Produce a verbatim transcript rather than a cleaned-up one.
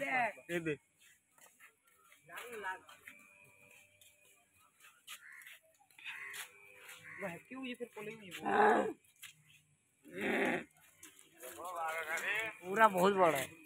ये दे वह क्यों ये फिर पोलेंगे पूरा बहुत बड़ा है।